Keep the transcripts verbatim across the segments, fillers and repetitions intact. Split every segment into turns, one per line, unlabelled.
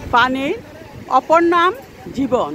পানির অপর নাম জীবন।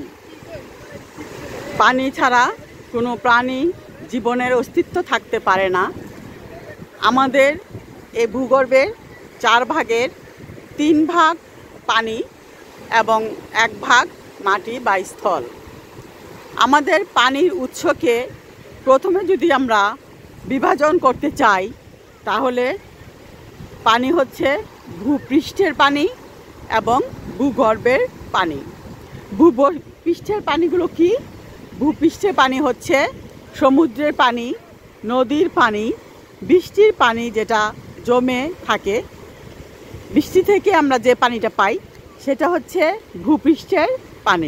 পানি ছাড়া কোনো প্রাণী জীবনের অস্তিত্ব থাকতে পারে না। আমাদের এই ভূগর্ভের চার ভাগের তিন ভাগ পানি এবং এক ভাগ মাটি বা স্থল। আমাদের পানির উৎসকে প্রথমে যদি আমরা বিভাজন করতে চাই, তাহলে পানি হচ্ছে ভূপৃষ্ঠের পানি এবং ভূগর্ভের পানি। ভূপৃষ্ঠের পানিগুলো কি? ভূপৃষ্ঠের পানি হচ্ছে সমুদ্রের পানি, নদীর পানি, বৃষ্টির পানি, যেটা জমে থাকে। বৃষ্টি থেকে আমরা যে পানিটা পাই সেটা হচ্ছে ভূপৃষ্ঠের পানি।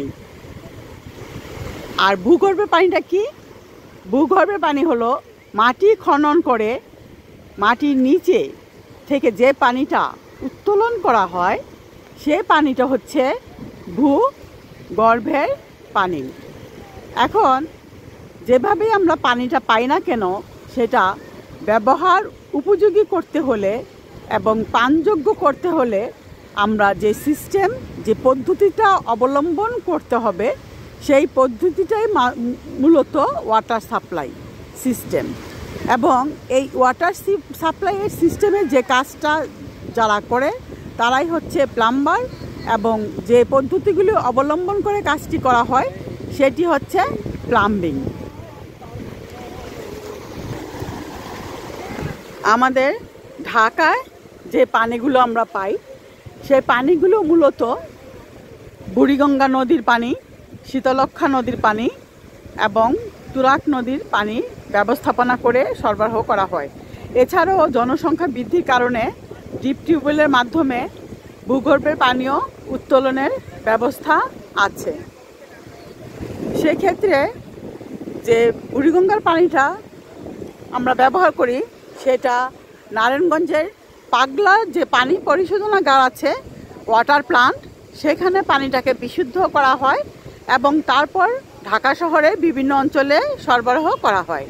আর ভূগর্ভের পানিটা কি? ভূগর্ভের পানি হলো মাটি খনন করে মাটির নিচে থেকে যে পানিটা উত্তোলন করা হয়, সে পানিটা হচ্ছে ভূগর্ভের পানি। এখন যেভাবে আমরা পানিটা পাই না কেন, সেটা ব্যবহার উপযোগী করতে হলে এবং পানযোগ্য করতে হলে আমরা যে সিস্টেম, যে পদ্ধতিটা অবলম্বন করতে হবে, সেই পদ্ধতিটাই মূলত ওয়াটার সাপ্লাই সিস্টেম। এবং এই ওয়াটার সাপ্লাইয়ের সিস্টেমের যে কাজটা যারা করে তারাই হচ্ছে প্লাম্বার, এবং যে পদ্ধতিগুলি অবলম্বন করে কাজটি করা হয় সেটি হচ্ছে প্লাম্বিং। আমাদের ঢাকায় যে পানিগুলো আমরা পাই, সেই পানিগুলো মূলত বুড়িগঙ্গা নদীর পানি, শীতলক্ষ্যা নদীর পানি এবং তুরাগ নদীর পানি ব্যবস্থাপনা করে সরবরাহ করা হয়। এছাড়াও জনসংখ্যা বৃদ্ধির কারণে ডিপ টিউবওয়েলের মাধ্যমে ভূগর্ভের পানীয় উত্তোলনের ব্যবস্থা আছে। সেক্ষেত্রে যে বুড়িগঙ্গার পানিটা আমরা ব্যবহার করি, সেটা নারায়ণগঞ্জের পাগলা যে পানি পরিশোধনাগার আছে, ওয়াটার প্লান্ট, সেখানে পানিটাকে বিশুদ্ধ করা হয় এবং তারপর ঢাকা শহরে বিভিন্ন অঞ্চলে সরবরাহ করা হয়।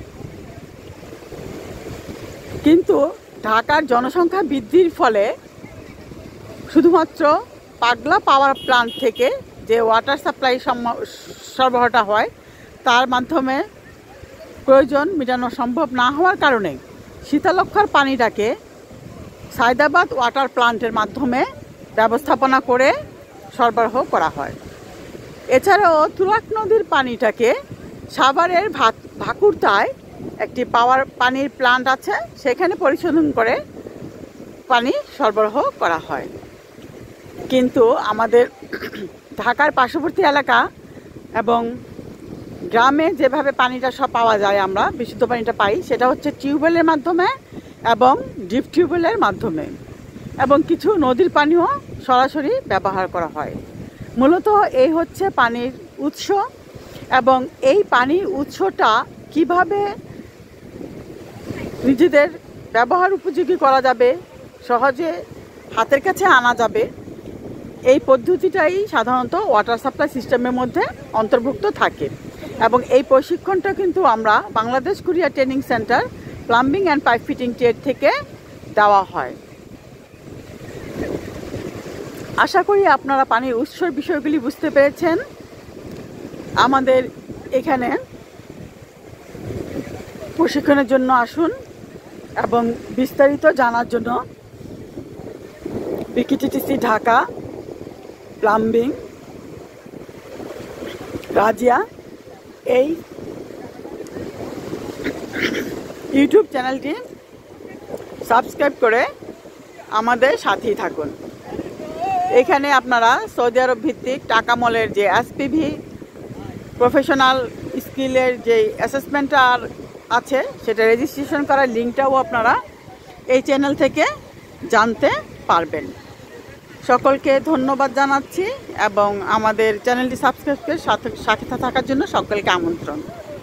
কিন্তু ঢাকার জনসংখ্যা বৃদ্ধির ফলে শুধুমাত্র পাগলা পাওয়ার প্লান্ট থেকে যে ওয়াটার সাপ্লাই সরবরাহটা হয়, তার মাধ্যমে প্রয়োজন মেটানো সম্ভব না হওয়ার কারণে শীতলক্ষ্যার পানিটাকে সায়দাবাদ ওয়াটার প্লান্টের মাধ্যমে ব্যবস্থাপনা করে সরবরাহ করা হয়। এছাড়াও তুরাগ নদীর পানিটাকে সাভারের ভাকুরতায় একটি পাওয়ার পানির প্লান্ট আছে, সেখানে পরিশোধন করে পানি সরবরাহ করা হয়। কিন্তু আমাদের ঢাকার পার্শ্ববর্তী এলাকা এবং গ্রামে যেভাবে পানিটা সব পাওয়া যায়, আমরা বিশুদ্ধ পানিটা পাই, সেটা হচ্ছে টিউবওয়েলের মাধ্যমে এবং ডিপ টিউবওয়েলের মাধ্যমে, এবং কিছু নদীর পানিও সরাসরি ব্যবহার করা হয়। মূলত এই হচ্ছে পানির উৎস। এবং এই পানির উৎসটা কিভাবে নিজেদের ব্যবহার উপযোগী করা যাবে, সহজে হাতের কাছে আনা যাবে, এই পদ্ধতিটাই সাধারণত ওয়াটার সাপ্লাই সিস্টেমের মধ্যে অন্তর্ভুক্ত থাকে। এবং এই প্রশিক্ষণটা কিন্তু আমরা Bangladesh courier training centre plumbing and pipe fitting trade থেকে দেওয়া হয়। আশা করি আপনারা পানির উৎসর বিষয়গুলি বুঝতে পেরেছেন। আমাদের এখানে প্রশিক্ষণের জন্য আসুন এবং বিস্তারিত জানার জন্য বিকেটিটিসি ঢাকা প্লাম্বিং রাজিয়া এই ইউটিউব চ্যানেলটি সাবস্ক্রাইব করে আমাদের সাথেই থাকুন। এখানে আপনারা সৌদি আরব ভিত্তিক টাকা মলের যে এসপিভি প্রফেশনাল স্কিলের যে অ্যাসেসমেন্টটা আছে, সেটা রেজিস্ট্রেশন করার লিঙ্কটাও আপনারা এই চ্যানেল থেকে জানতে পারবেন। সকলকে ধন্যবাদ জানাচ্ছি এবং আমাদের চ্যানেলটি সাবস্ক্রাইব করে সাথে সাথে থাকার জন্য সকলকে আমন্ত্রণ।